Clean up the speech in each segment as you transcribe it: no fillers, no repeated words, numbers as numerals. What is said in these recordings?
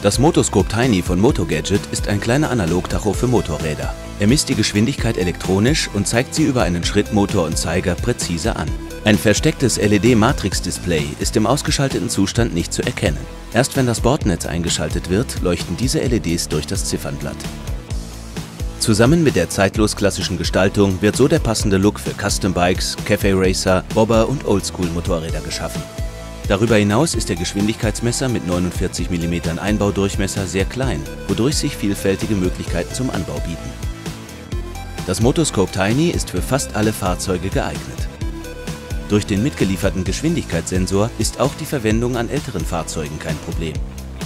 Das Motoscope Tiny von Motogadget ist ein kleiner Analogtacho für Motorräder. Er misst die Geschwindigkeit elektronisch und zeigt sie über einen Schrittmotor und Zeiger präzise an. Ein verstecktes LED-Matrix-Display ist im ausgeschalteten Zustand nicht zu erkennen. Erst wenn das Bordnetz eingeschaltet wird, leuchten diese LEDs durch das Ziffernblatt. Zusammen mit der zeitlos klassischen Gestaltung wird so der passende Look für Custom Bikes, Café Racer, Bobber und Oldschool-Motorräder geschaffen. Darüber hinaus ist der Geschwindigkeitsmesser mit 49 mm Einbaudurchmesser sehr klein, wodurch sich vielfältige Möglichkeiten zum Anbau bieten. Das Motoscope Tiny ist für fast alle Fahrzeuge geeignet. Durch den mitgelieferten Geschwindigkeitssensor ist auch die Verwendung an älteren Fahrzeugen kein Problem.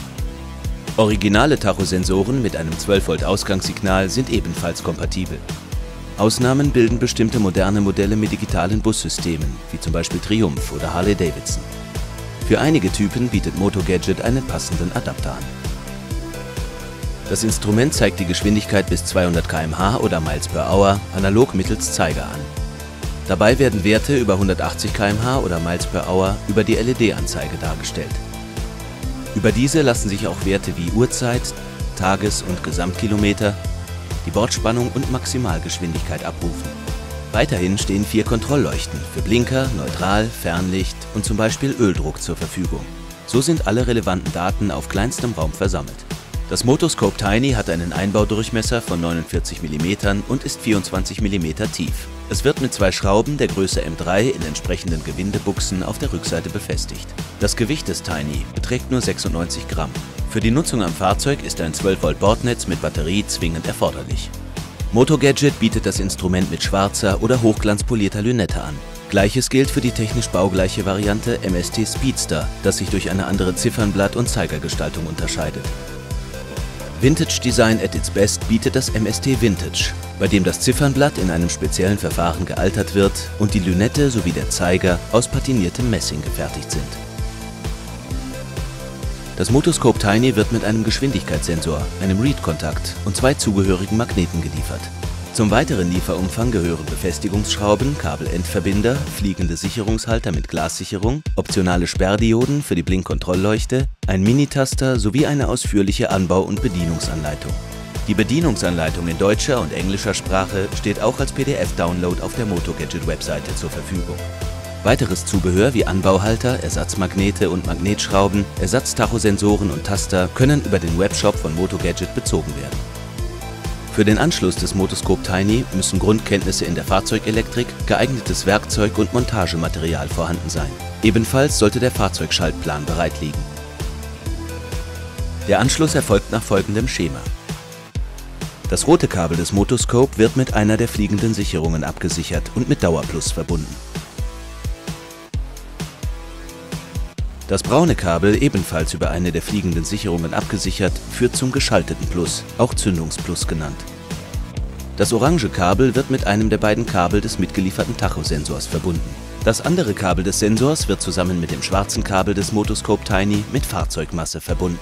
Originale Tachosensoren mit einem 12 V Ausgangssignal sind ebenfalls kompatibel. Ausnahmen bilden bestimmte moderne Modelle mit digitalen Bussystemen, wie zum Beispiel Triumph oder Harley Davidson. Für einige Typen bietet Motogadget einen passenden Adapter an. Das Instrument zeigt die Geschwindigkeit bis 200 km/h oder Miles per Hour analog mittels Zeiger an. Dabei werden Werte über 180 km/h oder Miles per Hour über die LED-Anzeige dargestellt. Über diese lassen sich auch Werte wie Uhrzeit, Tages- und Gesamtkilometer, die Bordspannung und Maximalgeschwindigkeit abrufen. Weiterhin stehen 4 Kontrollleuchten für Blinker, Neutral, Fernlicht und zum Beispiel Öldruck zur Verfügung. So sind alle relevanten Daten auf kleinstem Raum versammelt. Das Motoscope Tiny hat einen Einbaudurchmesser von 49 mm und ist 24 mm tief. Es wird mit 2 Schrauben der Größe M3 in entsprechenden Gewindebuchsen auf der Rückseite befestigt. Das Gewicht des Tiny beträgt nur 96 Gramm. Für die Nutzung am Fahrzeug ist ein 12 V Bordnetz mit Batterie zwingend erforderlich. Motogadget bietet das Instrument mit schwarzer oder hochglanzpolierter Lünette an. Gleiches gilt für die technisch baugleiche Variante MST Speedster, das sich durch eine andere Ziffernblatt- und Zeigergestaltung unterscheidet. Vintage Design at its best bietet das MST Vintage, bei dem das Ziffernblatt in einem speziellen Verfahren gealtert wird und die Lünette sowie der Zeiger aus patiniertem Messing gefertigt sind. Das Motoscope Tiny wird mit einem Geschwindigkeitssensor, einem Read-Kontakt und 2 zugehörigen Magneten geliefert. Zum weiteren Lieferumfang gehören Befestigungsschrauben, Kabelendverbinder, fliegende Sicherungshalter mit Glassicherung, optionale Sperrdioden für die Blinkkontrollleuchte, ein Minitaster sowie eine ausführliche Anbau- und Bedienungsanleitung. Die Bedienungsanleitung in deutscher und englischer Sprache steht auch als PDF-Download auf der Motogadget-Webseite zur Verfügung. Weiteres Zubehör wie Anbauhalter, Ersatzmagnete und Magnetschrauben, Ersatztachosensoren und Taster können über den Webshop von Motogadget bezogen werden. Für den Anschluss des Motoscope Tiny müssen Grundkenntnisse in der Fahrzeugelektrik, geeignetes Werkzeug und Montagematerial vorhanden sein. Ebenfalls sollte der Fahrzeugschaltplan bereit liegen. Der Anschluss erfolgt nach folgendem Schema. Das rote Kabel des Motoscope wird mit einer der fliegenden Sicherungen abgesichert und mit Dauerplus verbunden. Das braune Kabel, ebenfalls über eine der fliegenden Sicherungen abgesichert, führt zum geschalteten Plus, auch Zündungsplus genannt. Das orange Kabel wird mit einem der beiden Kabel des mitgelieferten Tachosensors verbunden. Das andere Kabel des Sensors wird zusammen mit dem schwarzen Kabel des Motoscope Tiny mit Fahrzeugmasse verbunden.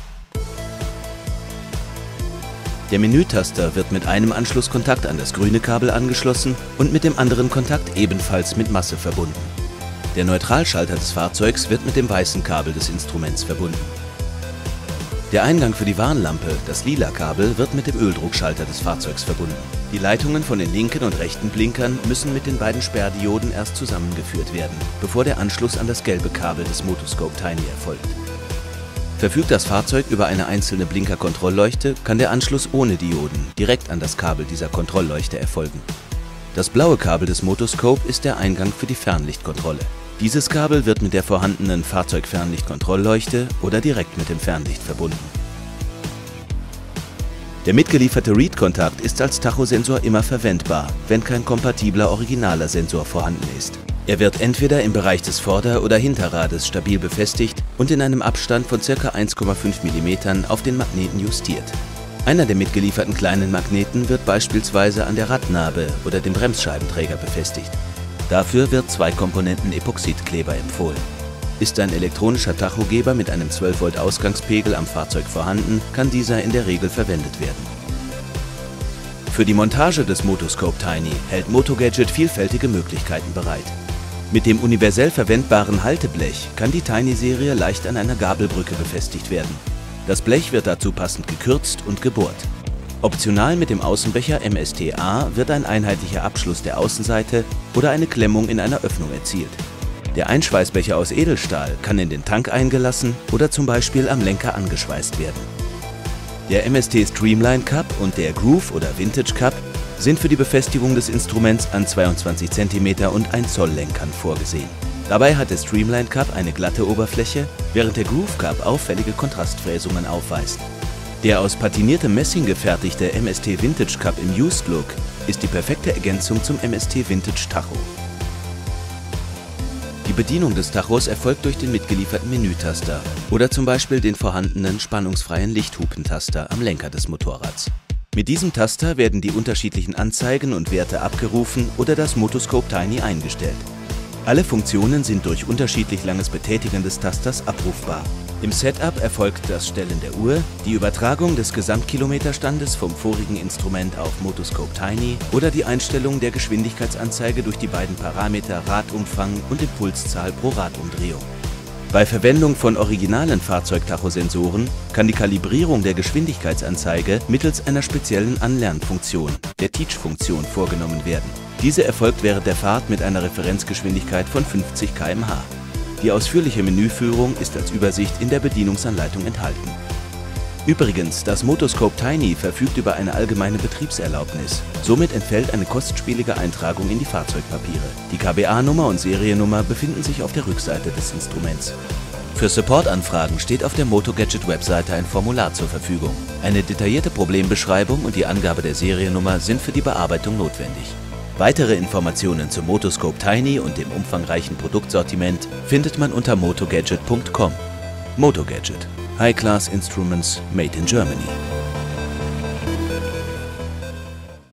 Der Menütaster wird mit einem Anschlusskontakt an das grüne Kabel angeschlossen und mit dem anderen Kontakt ebenfalls mit Masse verbunden. Der Neutralschalter des Fahrzeugs wird mit dem weißen Kabel des Instruments verbunden. Der Eingang für die Warnlampe, das lila Kabel, wird mit dem Öldruckschalter des Fahrzeugs verbunden. Die Leitungen von den linken und rechten Blinkern müssen mit den beiden Sperrdioden erst zusammengeführt werden, bevor der Anschluss an das gelbe Kabel des Motoscope Tiny erfolgt. Verfügt das Fahrzeug über eine einzelne Blinkerkontrollleuchte, kann der Anschluss ohne Dioden direkt an das Kabel dieser Kontrollleuchte erfolgen. Das blaue Kabel des Motoscope ist der Eingang für die Fernlichtkontrolle. Dieses Kabel wird mit der vorhandenen Fahrzeugfernlichtkontrollleuchte oder direkt mit dem Fernlicht verbunden. Der mitgelieferte Read-Kontakt ist als Tachosensor immer verwendbar, wenn kein kompatibler originaler Sensor vorhanden ist. Er wird entweder im Bereich des Vorder- oder Hinterrades stabil befestigt und in einem Abstand von ca. 1,5 mm auf den Magneten justiert. Einer der mitgelieferten kleinen Magneten wird beispielsweise an der Radnabe oder dem Bremsscheibenträger befestigt. Dafür wird 2-Komponenten-Epoxidkleber empfohlen. Ist ein elektronischer Tachogeber mit einem 12 V Ausgangspegel am Fahrzeug vorhanden, kann dieser in der Regel verwendet werden. Für die Montage des Motoscope Tiny hält Motogadget vielfältige Möglichkeiten bereit. Mit dem universell verwendbaren Halteblech kann die Tiny-Serie leicht an einer Gabelbrücke befestigt werden. Das Blech wird dazu passend gekürzt und gebohrt. Optional mit dem Außenbecher MST-A wird ein einheitlicher Abschluss der Außenseite oder eine Klemmung in einer Öffnung erzielt. Der Einschweißbecher aus Edelstahl kann in den Tank eingelassen oder zum Beispiel am Lenker angeschweißt werden. Der MST Streamline Cup und der Groove oder Vintage Cup sind für die Befestigung des Instruments an 22 cm und 1 Zoll Lenkern vorgesehen. Dabei hat der Streamline Cup eine glatte Oberfläche, während der Groove Cup auffällige Kontrastfräsungen aufweist. Der aus patiniertem Messing gefertigte MST Vintage Cup im Used Look ist die perfekte Ergänzung zum MST Vintage Tacho. Die Bedienung des Tachos erfolgt durch den mitgelieferten Menütaster oder zum Beispiel den vorhandenen spannungsfreien Lichthupentaster am Lenker des Motorrads. Mit diesem Taster werden die unterschiedlichen Anzeigen und Werte abgerufen oder das Motoscope Tiny eingestellt. Alle Funktionen sind durch unterschiedlich langes Betätigen des Tasters abrufbar. Im Setup erfolgt das Stellen der Uhr, die Übertragung des Gesamtkilometerstandes vom vorigen Instrument auf Motoscope Tiny oder die Einstellung der Geschwindigkeitsanzeige durch die beiden Parameter Radumfang und Impulszahl pro Radumdrehung. Bei Verwendung von originalen Fahrzeugtachosensoren kann die Kalibrierung der Geschwindigkeitsanzeige mittels einer speziellen Anlernfunktion, der Teach-Funktion, vorgenommen werden. Diese erfolgt während der Fahrt mit einer Referenzgeschwindigkeit von 50 km/h. Die ausführliche Menüführung ist als Übersicht in der Bedienungsanleitung enthalten. Übrigens, das Motoscope Tiny verfügt über eine allgemeine Betriebserlaubnis. Somit entfällt eine kostspielige Eintragung in die Fahrzeugpapiere. Die KBA-Nummer und Seriennummer befinden sich auf der Rückseite des Instruments. Für Supportanfragen steht auf der MotoGadget-Webseite ein Formular zur Verfügung. Eine detaillierte Problembeschreibung und die Angabe der Seriennummer sind für die Bearbeitung notwendig. Weitere Informationen zum Motoscope Tiny und dem umfangreichen Produktsortiment findet man unter motogadget.com. MotoGadget. High-Class Instruments made in Germany.